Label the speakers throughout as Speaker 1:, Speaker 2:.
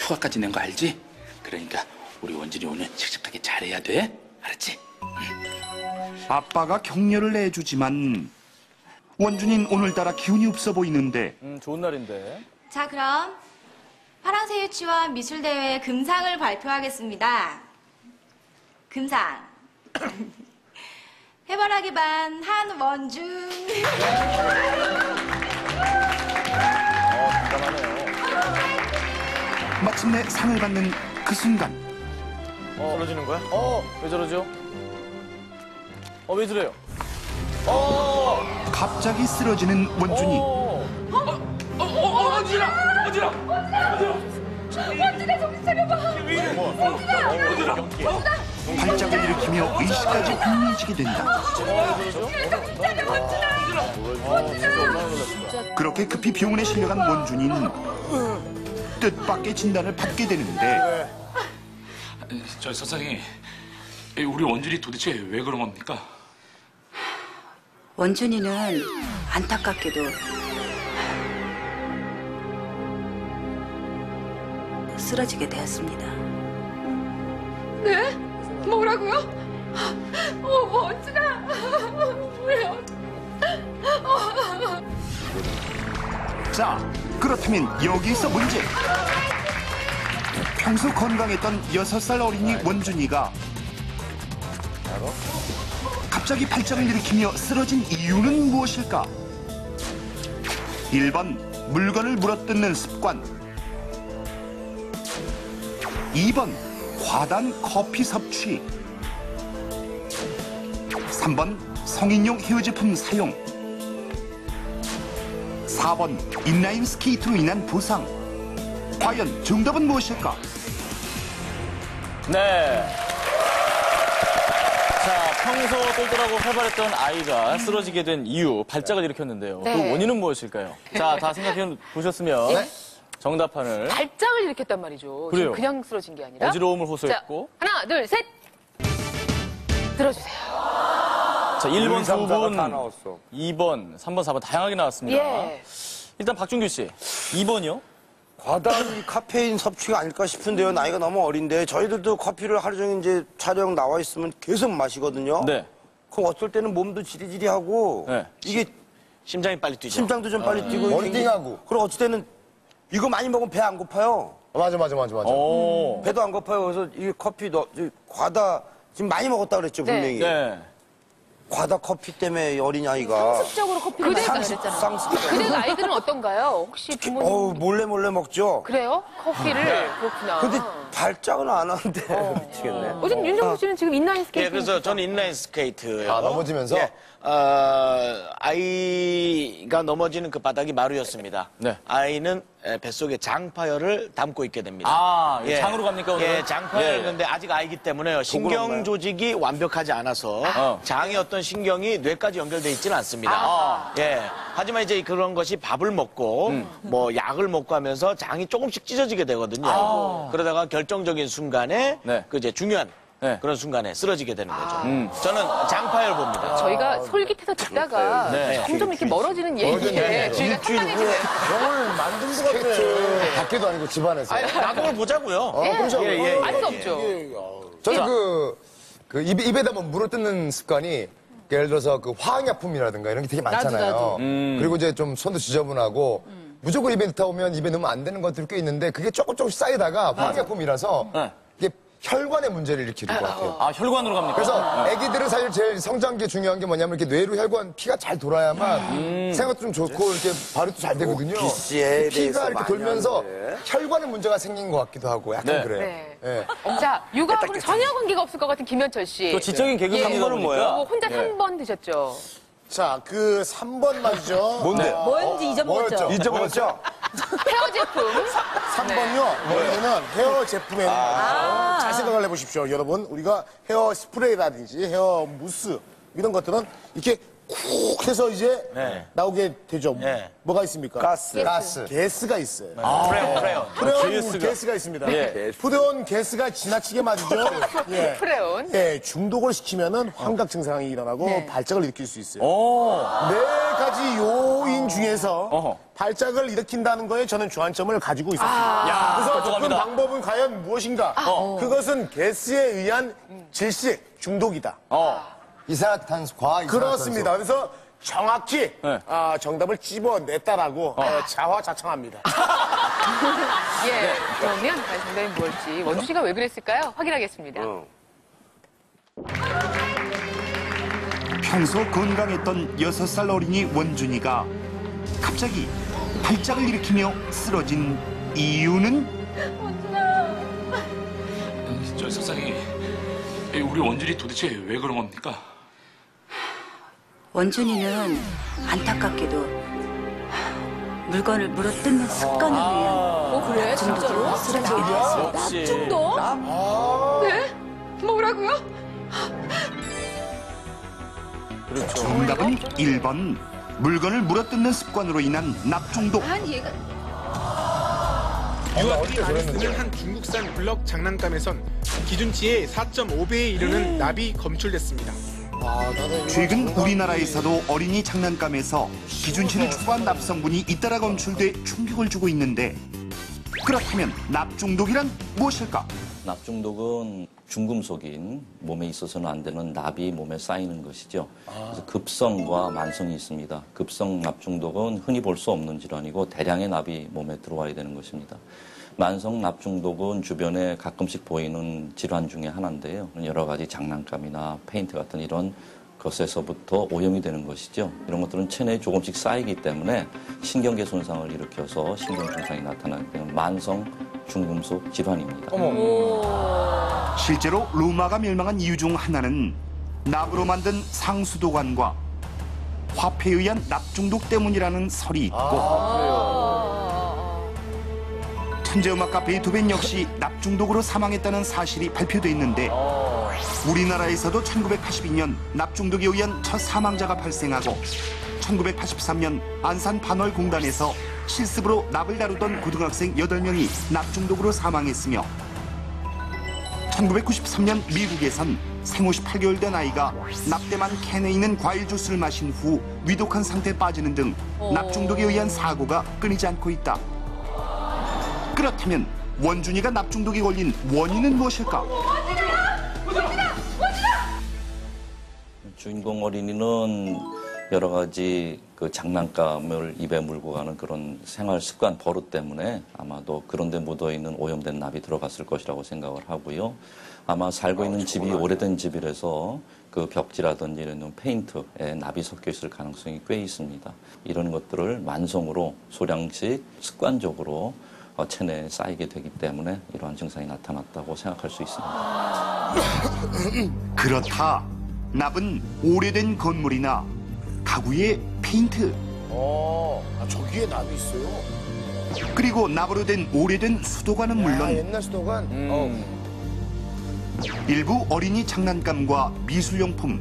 Speaker 1: 휴가까지 낸 거 알지? 그러니까 우리 원진이 오늘 씩씩하게 잘해야 돼. 알았지?
Speaker 2: 아빠가 격려를 내주지만 원준이는 오늘따라 기운이 없어 보이는데.
Speaker 3: 좋은 날인데.
Speaker 4: 자, 그럼 파랑새 유치원 미술대회 금상을 발표하겠습니다. 금상. 해바라기 반 한원준.
Speaker 3: 담담하네요.
Speaker 2: 마침내 상을 받는 그 순간
Speaker 3: 쓰러지는 거야? 왜 저러죠? 왜 저래요?
Speaker 2: 갑자기 쓰러지는 원준이.
Speaker 4: 원준아, 정신 차려봐.
Speaker 2: 발작을 일으키며 의식까지 혼미해지게 된다.
Speaker 4: 정신 차려, 원준아.
Speaker 2: 그렇게 급히 병원에 실려간 원준이는 뜻밖의 진단을 받게 되는데.
Speaker 1: 저 선생님, 우리 원준이 도대체 왜 그런 겁니까?
Speaker 5: 원준이는 안타깝게도 쓰러지게 되었습니다.
Speaker 4: 네? 뭐라고요? 원준아. 왜요?
Speaker 2: 자, 그렇다면 여기서 문제. 평소 건강했던 6살 어린이 원준이가 갑자기 발작을 일으키며 쓰러진 이유는 무엇일까? 1번, 물건을 물어뜯는 습관. 2번, 과다한 커피 섭취. 3번, 성인용 헤어 제품 사용. 4번, 인라인 스케이트로 인한 부상. 과연 정답은 무엇일까?
Speaker 3: 네. 자, 평소 똘똘하고 활발했던 아이가 쓰러지게 된 이유, 발작을 일으켰는데요.
Speaker 6: 네.
Speaker 3: 그 원인은 무엇일까요? 자, 다 생각해 보셨으면 정답판을
Speaker 6: 발작을 일으켰단 말이죠.
Speaker 3: 그래요.
Speaker 6: 지금 그냥 쓰러진 게 아니라.
Speaker 3: 어지러움을
Speaker 6: 자,
Speaker 3: 호소했고.
Speaker 6: 하나, 둘, 셋. 들어주세요.
Speaker 3: 자, 1번 두
Speaker 7: 다
Speaker 3: 분,
Speaker 7: 나왔어.
Speaker 3: 2번, 3번, 4번 다양하게 나왔습니다.
Speaker 6: 예.
Speaker 3: 일단 박준규 씨, 2번이요?
Speaker 7: 과다한 카페인 섭취가 아닐까 싶은데요. 나이가 너무 어린데 저희들도 커피를 하루 종일 이제 촬영 나와 있으면 계속 마시거든요.
Speaker 3: 네.
Speaker 7: 그럼 어떨 때는 몸도 지리지리하고
Speaker 3: 네.
Speaker 7: 이게
Speaker 8: 심장이 빨리 뛰죠.
Speaker 7: 심장도 좀 빨리 뛰고
Speaker 9: 멀띵하고.
Speaker 7: 그리고 어떨 때는 이거 많이 먹으면 배 안 고파요.
Speaker 9: 맞아.
Speaker 7: 배도 안 고파요. 그래서 이 커피 과다 지금 많이 먹었다 그랬죠
Speaker 6: 네.
Speaker 7: 분명히.
Speaker 3: 네.
Speaker 7: 과다 커피 때문에 어린 아이가
Speaker 6: 상습적으로 커피를 많이 마셨잖아요.
Speaker 7: 상습.
Speaker 6: 그대 아이들은 어떤가요? 혹시 부모님.
Speaker 7: 몰래 먹죠.
Speaker 6: 그래요? 커피를? 그렇구나.
Speaker 7: 근데 발작은 안 하는데 미치겠네.
Speaker 6: 어쨌든 윤정수 씨는 지금 인라인 스케이트.
Speaker 8: 예, 그래서 저는 인라인 스케이트요.
Speaker 9: 넘어지면서?
Speaker 8: 예, 아이가 넘어지는 그 바닥이 마루였습니다.
Speaker 3: 네.
Speaker 8: 아이는 뱃속에 장파열을 담고 있게 됩니다.
Speaker 3: 아, 장으로 갑니까, 오늘?
Speaker 8: 예, 장파열인데 아직 아이기 때문에요. 신경 조직이 완벽하지 않아서 장의 어떤 신경이 뇌까지 연결돼 있지는 않습니다. 예. 하지만 이제 그런 것이 밥을 먹고 뭐 약을 먹고 하면서 장이 조금씩 찢어지게 되거든요. 그러다가 결정적인 순간에
Speaker 3: 네.
Speaker 8: 그 이제 중요한
Speaker 3: 네.
Speaker 8: 그런 순간에 쓰러지게 되는 거죠. 저는 장파열 봅니다.
Speaker 6: 저희가 솔깃해서 듣다가
Speaker 3: 네.
Speaker 6: 점점 이렇게 멀어지는 얘기에 저희가 상당해지네요.
Speaker 9: 병을 만든 것 같아. 밖에도 아니고 집안에서.
Speaker 8: 나동을 보자고요.
Speaker 6: 알 수
Speaker 8: 예.
Speaker 6: 없죠.
Speaker 9: 저는 그 입에다 뭐 물을 뜯는 습관이 예를 들어서 그 화학약품이라든가 이런 게 되게 많잖아요.
Speaker 6: 나도.
Speaker 9: 그리고 이제 좀 손도 지저분하고 무조건 입에 넣다 보면 입에 넣으면 안 되는 것들이 꽤 있는데 그게 조금씩 쌓이다가 화학약품이라서 이게 혈관에 문제를 일으키는 것 같아요.
Speaker 3: 아, 혈관으로 갑니까?
Speaker 9: 그래서 애기들은 사실 제일 성장기에 중요한 게 뭐냐면 이렇게 뇌로 혈관 피가 잘 돌아야만 생각도 좀 좋고 이렇게 발育도 잘 되거든요.
Speaker 7: 기씨에 대해서
Speaker 9: 피가 이렇게
Speaker 7: 많이
Speaker 9: 돌면서
Speaker 7: 하는데.
Speaker 9: 혈관에 문제가 생긴 것 같기도 하고 약간
Speaker 3: 네.
Speaker 9: 그래요.
Speaker 6: 네.
Speaker 9: 예.
Speaker 6: 자, 육아하고는 전혀 관계가 없을 것 같은 김현철 씨.
Speaker 3: 또 지적인 개그맨이다
Speaker 8: 삼번은
Speaker 3: 보니까.
Speaker 8: 뭐야?
Speaker 6: 뭐 혼자 3번 드셨죠?
Speaker 10: 자, 그 3번 말이죠.
Speaker 7: 뭔데?
Speaker 5: 뭔지 잊어먹었죠?
Speaker 7: 잊어먹었죠?
Speaker 6: 헤어 제품.
Speaker 10: 3번요. 뭐냐면 헤어 제품에 잘 생각을 해보십시오. 여러분, 우리가 헤어 스프레이라든지 헤어 무스 이런 것들은 이렇게 쿡 해서 이제 나오게 되죠.
Speaker 8: 네.
Speaker 10: 뭐가 있습니까?
Speaker 7: 가스.
Speaker 10: 가스가 있어요.
Speaker 8: 프레온.
Speaker 10: 프레온 가스가 있습니다. 프레온 가스가 지나치게 맞으죠. 예.
Speaker 6: 프레온.
Speaker 10: 예, 중독을 시키면은 환각 증상이 일어나고 발작을 일으킬 수 있어요.
Speaker 3: 오.
Speaker 10: 네 가지 요인 원인 중에서 발작을 일으킨다는 거에 저는 주안점을 가지고 있었습니다. 그래서 접근 방법은 과연 무엇인가? 그것은 가스에 의한 질식, 중독이다.
Speaker 9: 이산화탄소, 과이산화탄소.
Speaker 10: 그렇습니다. 그래서 정확히 정답을 찝어냈다라고 자화자찬합니다.
Speaker 6: 예. 그러면 과연 정답이 뭘지 원주 씨가 왜 그랬을까요? 확인하겠습니다.
Speaker 2: 평소 건강했던 6살 어린이 원준이가 갑자기 발작을 일으키며 쓰러진 이유는?
Speaker 1: 저 선생님, 우리 원준이 도대체 왜 그런 겁니까?
Speaker 5: 원준이는 안타깝게도 물건을 물어뜯는 습관을 위한
Speaker 4: 그래? 진짜로?
Speaker 5: 쓰러지게 되었습니다.
Speaker 3: 역시.
Speaker 4: 중독? 네? 뭐라고요?
Speaker 3: 그렇죠.
Speaker 2: 정답은 1번. 물건을 물어뜯는 습관으로 인한 납중독.
Speaker 4: 아니 얘가
Speaker 11: 유아들이 많이 쓰는 한 중국산 블럭 장난감에선 기준치의 4.5배에 이르는 납이 검출됐습니다.
Speaker 2: 최근 우리나라에서도 어린이 장난감에서 기준치를 초과한 납성분이 잇따라 검출돼 충격을 주고 있는데, 그렇다면 납중독이란 무엇일까?
Speaker 12: 납중독은 중금속인 몸에 있어서는 안 되는 납이 몸에 쌓이는 것이죠. 그래서 급성과 만성이 있습니다. 급성 납중독은 흔히 볼 수 없는 질환이고 대량의 납이 몸에 들어와야 되는 것입니다. 만성 납중독은 주변에 가끔씩 보이는 질환 중에 하나인데요. 여러 가지 장난감이나 페인트 같은 이런 것에서부터 오염이 되는 것이죠. 이런 것들은 체내에 조금씩 쌓이기 때문에 신경계 손상을 일으켜서 신경 증상이 나타나는 만성 중금속 질환입니다.
Speaker 2: 실제로 로마가 멸망한 이유 중 하나는 납으로 만든 상수도관과 화폐에 의한 납중독 때문이라는 설이 있고, 천재음악가 베토벤 역시 납중독으로 사망했다는 사실이 발표돼 있는데, 우리나라에서도 1982년 납중독에 의한 첫 사망자가 발생하고 1983년 안산 반월공단에서 실습으로 납을 다루던 고등학생 8명이 납중독으로 사망했으며, 1993년 미국에선 생 58개월 된 아이가 납땜한 캔에 있는 과일 주스를 마신 후 위독한 상태에 빠지는 등 납중독에 의한 사고가 끊이지 않고 있다. 그렇다면 원준이가 납중독에 걸린 원인은 무엇일까?
Speaker 12: 주인공 어린이는 여러 가지 그 장난감을 입에 물고 가는 그런 생활 습관 버릇 때문에 아마도 그런 데 묻어있는 오염된 납이 들어갔을 것이라고 생각을 하고요. 아마 살고 있는 집이 오래된 집이라서 그 벽지라든지 이런 페인트에 납이 섞여 있을 가능성이 꽤 있습니다. 이런 것들을 만성으로 소량씩 습관적으로 체내에 쌓이게 되기 때문에 이러한 증상이 나타났다고 생각할 수 있습니다.
Speaker 2: 그렇다. 납은 오래된 건물이나 가구의 페인트,
Speaker 10: 저기에 납이 있어요.
Speaker 2: 그리고 납으로 된 오래된 수도관은 물론
Speaker 7: 옛날 수도관?
Speaker 2: 일부 어린이 장난감과 미술용품,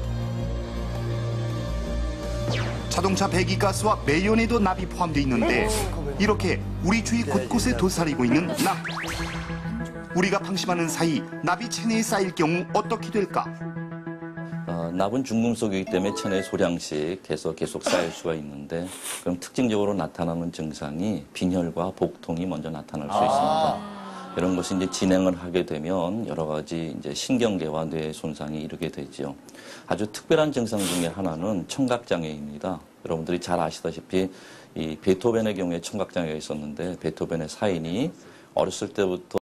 Speaker 2: 자동차 배기가스와 매연에도 납이 포함되어 있는데, 이렇게 우리 주위 곳곳에 도사리고 있는 납. 우리가 방심하는 사이 납이 체내에 쌓일 경우 어떻게 될까?
Speaker 12: 납은 중금속이기 때문에 체내에 소량씩 해서 계속 쌓일 수가 있는데, 그럼 특징적으로 나타나는 증상이 빈혈과 복통이 먼저 나타날 수 있습니다. 이런 것이 이제 진행을 하게 되면 여러 가지 이제 신경계와 뇌 손상이 이르게 되죠. 아주 특별한 증상 중에 하나는 청각장애입니다. 여러분들이 잘 아시다시피 이 베토벤의 경우에 청각장애가 있었는데, 베토벤의 사인이 어렸을 때부터